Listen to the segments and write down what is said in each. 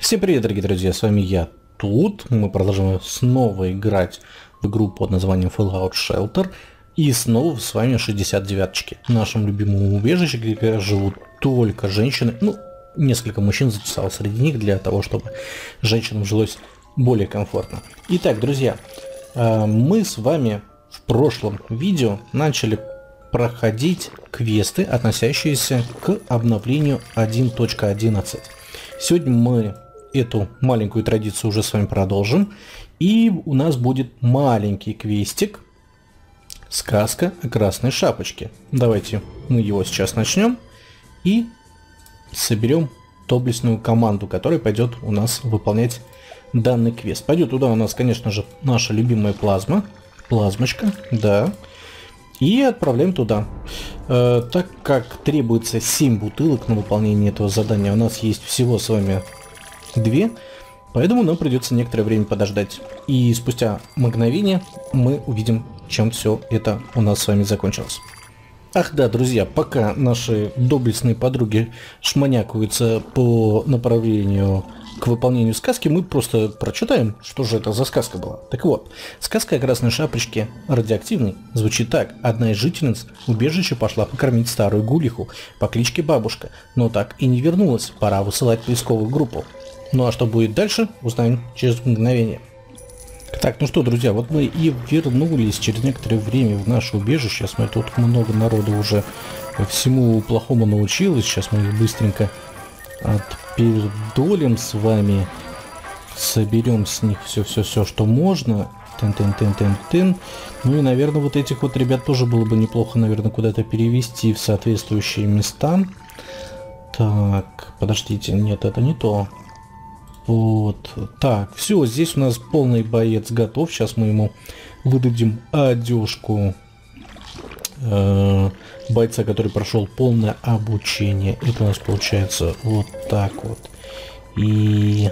Всем привет, дорогие друзья, с вами я тут. Мы продолжаем снова играть в игру под названием Fallout Shelter. И снова с вами 69-чки. В нашем любимом убежище, где живут только женщины. Ну, несколько мужчин записал среди них для того, чтобы женщинам жилось более комфортно. Итак, друзья, мы с вами в прошлом видео начали проходить квесты, относящиеся к обновлению 1.11. Сегодня мы эту маленькую традицию уже с вами продолжим. И у нас будет маленький квестик «Сказка о красной шапочке». Давайте мы его сейчас начнем и соберем доблестную команду, которая пойдет у нас выполнять данный квест. Пойдет туда у нас, конечно же, наша любимая плазмочка, да. И отправляем туда. Так как требуется 7 бутылок на выполнение этого задания, у нас есть всего с вами 2, поэтому нам придется некоторое время подождать. И спустя мгновение мы увидим, чем все это у нас с вами закончилось. Ах да, друзья, пока наши доблестные подруги шманякаются по направлению к выполнению сказки, мы просто прочитаем, что же это за сказка была. Так вот, сказка о красной шапочке радиоактивной звучит так. Одна из жительниц убежища пошла покормить старую гулиху по кличке Бабушка, но так и не вернулась. Пора высылать поисковую группу. Ну а что будет дальше, узнаем через мгновение. Так, ну что, друзья, вот мы и вернулись через некоторое время в наше убежище. Я смотрю, тут много народу уже всему плохому научилось. Сейчас мы их быстренько отпердолим с вами. Соберем с них все, что можно. Тын-тын-тын-тын-тын. Ну и, наверное, вот этих вот ребят тоже было бы неплохо, наверное, куда-то перевести в соответствующие места. Так, подождите, нет, это не то. Вот, так, все, здесь у нас полный боец готов. Сейчас мы ему выдадим одежку бойца, который прошел полное обучение. Это у нас получается вот так вот. И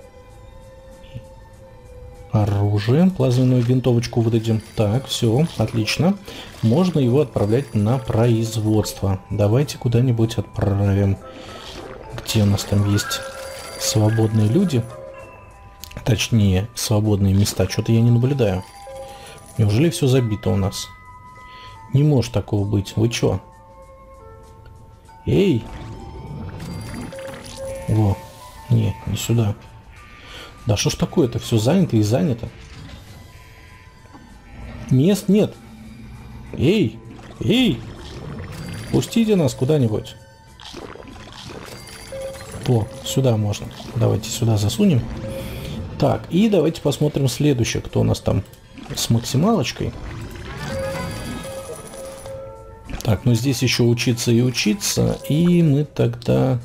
оружие, плазменную винтовочку выдадим. Так, все, отлично. Можно его отправлять на производство. Давайте куда-нибудь отправим. Где у нас там есть свободные люди? Точнее, свободные места. Что-то я не наблюдаю. Неужели все забито у нас? Не может такого быть. Вы чё? Эй! Во. Не сюда. Да что ж такое-то? Все занято и занято. Мест нет. Эй! Эй! Пустите нас куда-нибудь. О, сюда можно. Давайте сюда засунем. Так, и давайте посмотрим следующее, кто у нас там с максималочкой. Так, ну здесь еще учиться и учиться. И мы тогда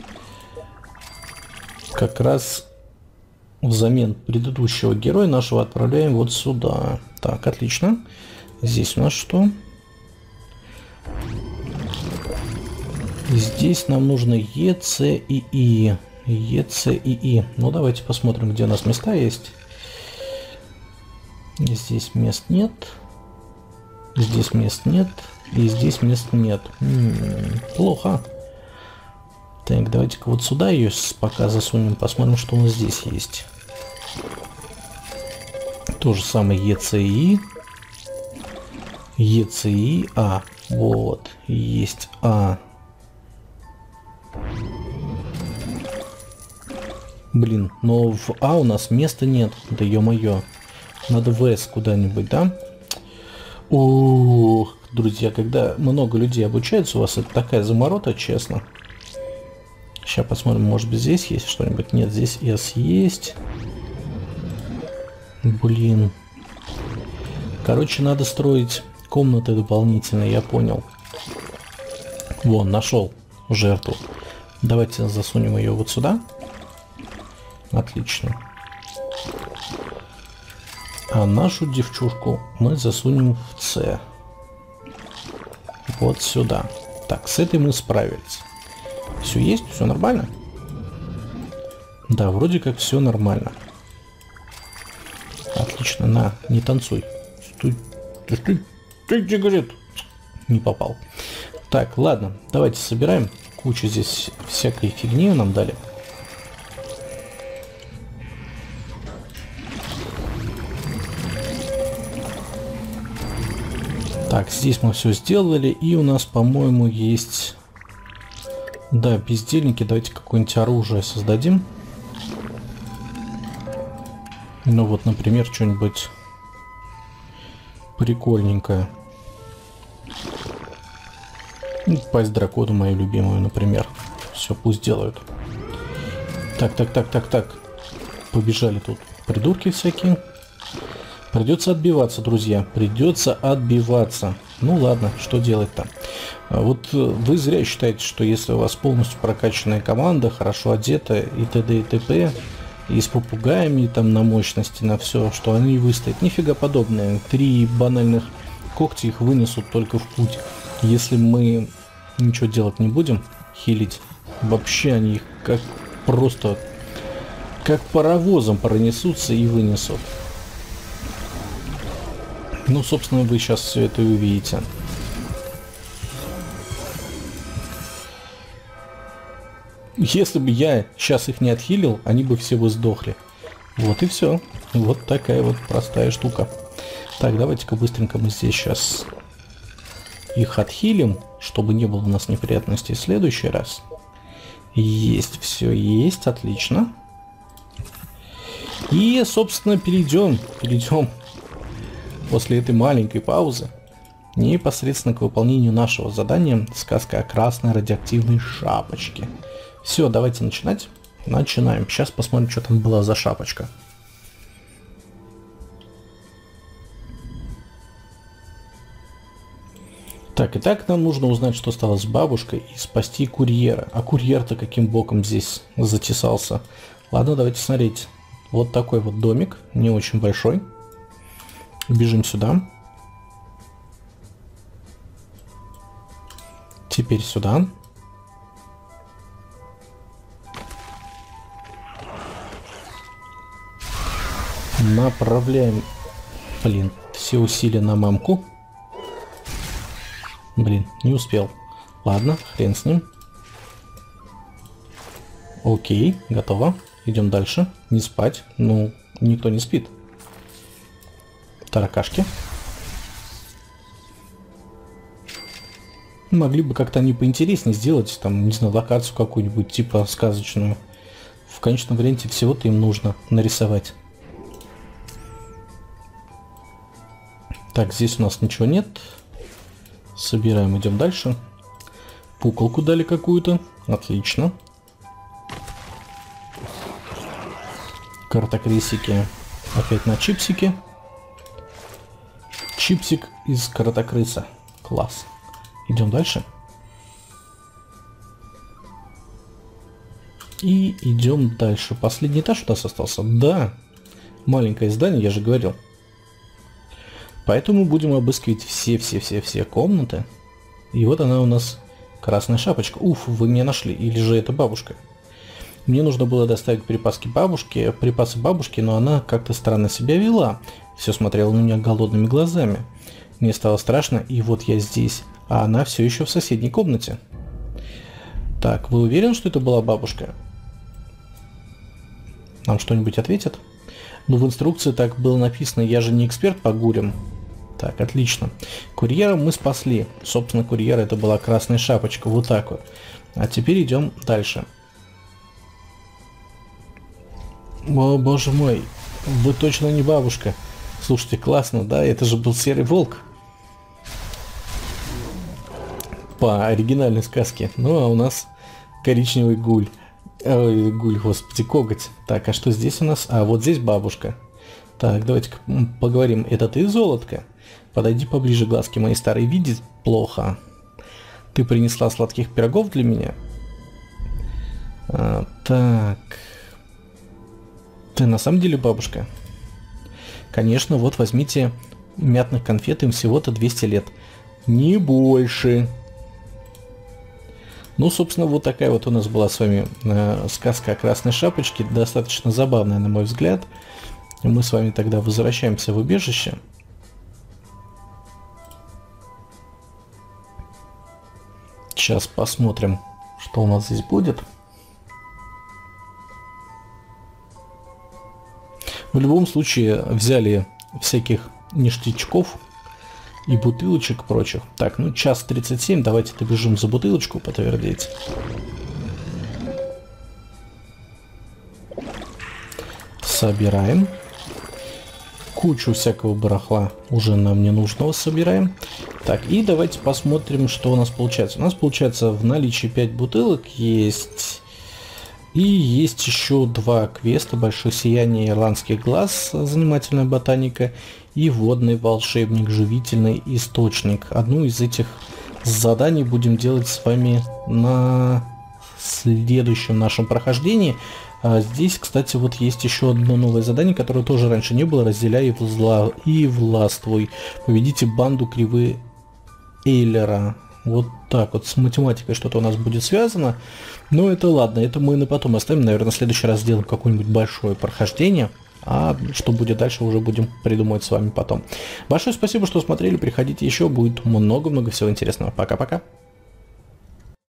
как раз взамен предыдущего героя нашего отправляем вот сюда. Так, отлично. Здесь у нас что? Здесь нам нужно ЕЦИИ. ЕЦИИ. Ну, давайте посмотрим, где у нас места есть. Здесь мест нет. Здесь мест нет. И здесь мест нет. Плохо. Так, давайте-ка вот сюда ее пока засунем. Посмотрим, что у нас здесь есть. То же самое ЕЦИИ. ЕЦИИ. А, вот. Есть А. Блин, но в А у нас места нет. Да ё-моё. Надо в С куда-нибудь, да? Ух, друзья, когда много людей обучаются, у вас это такая заморота, честно. Сейчас посмотрим, может быть здесь есть что-нибудь. Нет, здесь С есть. Блин. Короче, надо строить комнаты дополнительные, я понял. Вон, нашел жертву. Давайте засунем ее вот сюда. Отлично. А нашу девчушку мы засунем в С. Вот сюда. Так, с этой мы справились. Все есть? Все нормально? Да, вроде как все нормально. Отлично. На, не танцуй. Стой. Ты говорит. Не попал. Так, ладно. Давайте собираем. Кучу здесь всякой фигни нам дали. Так, здесь мы все сделали, и у нас, по-моему, есть... Да, бездельники, давайте какое-нибудь оружие создадим. Ну вот, например, что-нибудь прикольненькое. Ну, пасть дракону мою любимую, например. Все, пусть делают. Так. Побежали тут придурки всякие. Придется отбиваться, друзья. Придется отбиваться. Ну ладно, что делать-то? Вот вы зря считаете, что если у вас полностью прокачанная команда, хорошо одетая и т.д. и т.п., и с попугаями там на мощности, на все, что они выстоят. Нифига подобное. 3 банальных когти их вынесут только в путь. Если мы ничего делать не будем, хилить, вообще они их как просто, как паровозом пронесутся и вынесут. Ну, собственно, вы сейчас все это увидите. Если бы я сейчас их не отхилил, они бы все бы сдохли. Вот и все. Вот такая вот простая штука. Так, давайте-ка быстренько мы здесь сейчас их отхилим, чтобы не было у нас неприятностей в следующий раз. Есть, все есть, отлично. И, собственно, перейдем после этой маленькой паузы непосредственно к выполнению нашего задания «Сказка о красной радиоактивной шапочке». Все, давайте начинать. Начинаем. Сейчас посмотрим, что там была за шапочка. Так, итак, нам нужно узнать, что стало с бабушкой, и спасти курьера. А курьер-то каким боком здесь затесался? Ладно, давайте смотреть. Вот такой вот домик, не очень большой. Бежим сюда. Теперь сюда. Направляем, блин, все усилия на мамку. Блин, не успел. Ладно, хрен с ним. Окей, готово. Идем дальше. Не спать. Ну, никто не спит. Таракашки. Могли бы как-то они поинтереснее сделать, там, не знаю, локацию какую-нибудь, типа сказочную. В конечном варианте всего-то им нужно нарисовать. Так, здесь у нас ничего нет. Собираем, идем дальше. Пуколку дали какую-то. Отлично. Картокрысики. Опять на чипсики. Чипсик из картокрыса. Класс. Идем дальше. И идем дальше. Последний этаж у нас остался. Да. Маленькое здание, я же говорил. Поэтому будем обыскивать все комнаты. И вот она у нас, красная шапочка. Уф, вы меня нашли. Или же это бабушка? Мне нужно было доставить припасы бабушки, но она как-то странно себя вела. Все смотрела на меня голодными глазами. Мне стало страшно, и вот я здесь. А она все еще в соседней комнате. Так, вы уверены, что это была бабушка? Нам что-нибудь ответят? Ну, в инструкции так было написано, я же не эксперт по гулям. Так, отлично. Курьера мы спасли. Собственно, курьера это была красная шапочка. Вот так вот. А теперь идем дальше. О, боже мой. Вы точно не бабушка. Слушайте, классно, да? Это же был серый волк. По оригинальной сказке. Ну, а у нас коричневый гуль. Ой, гуль, господи, коготь. Так, а что здесь у нас? А, вот здесь бабушка. Так, давайте поговорим. Это ты, золотко? Подойди поближе, глазки мои старые видят плохо. Ты принесла сладких пирогов для меня? Так. Ты на самом деле бабушка? Конечно, вот возьмите мятных конфет, им всего-то 200 лет. Не больше. Ну, собственно, вот такая вот у нас была с вами сказка о красной шапочке. Достаточно забавная, на мой взгляд. Мы с вами тогда возвращаемся в убежище. Сейчас посмотрим, что у нас здесь будет. В любом случае взяли всяких ништячков. и бутылочек прочих. Так, ну час 37, давайте добежим за бутылочку подтвердить. Собираем. Кучу всякого барахла уже нам не нужного собираем. Так, и давайте посмотрим, что у нас получается. У нас получается в наличии 5 бутылок есть. И есть еще 2 квеста: большое сияние, ирландских глаз, занимательная ботаника, и водный волшебник, живительный источник. Одну из этих заданий будем делать с вами на следующем нашем прохождении. Здесь, кстати, вот есть еще одно новое задание, которое тоже раньше не было: разделяй и властвуй. Победите банду Кривые Эйлера. Вот так вот, с математикой что-то у нас будет связано. Но это ладно, это мы на потом оставим. Наверное, в следующий раз сделаем какое-нибудь большое прохождение. А что будет дальше, уже будем придумывать с вами потом. Большое спасибо, что смотрели. Приходите еще, будет много-много всего интересного. Пока-пока.